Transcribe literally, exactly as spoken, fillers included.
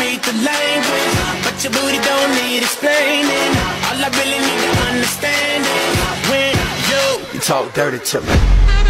speak the language, but your booty don't need explaining. All I really need to understand is when you, you talk dirty to me.